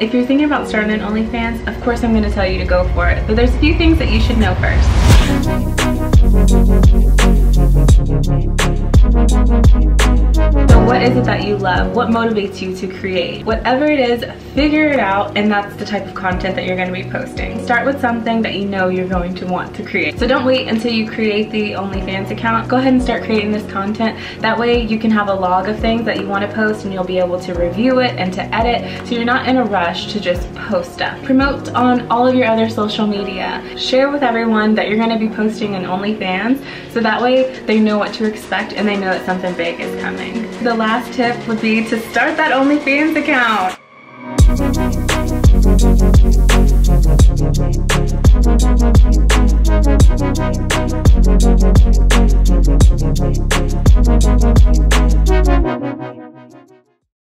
if you're thinking about starting an OnlyFans, of course I'm going to tell you to go for it, but there's a few things that you should know first. So what is it that you love? What motivates you to create? Whatever it is, figure it out, and that's the type of content that you're going to be posting. Start with something that you know you're going to want to create. So don't wait until you create the OnlyFans account. Go ahead and start creating this content. That way you can have a log of things that you want to post, and you'll be able to review it and to edit, so you're not in a rush to just post stuff. Promote on all of your other social media. Share with everyone that you're going to be posting an OnlyFans, so that way they know what to expect and they know that something big is coming. The last tip would be to start that OnlyFans account.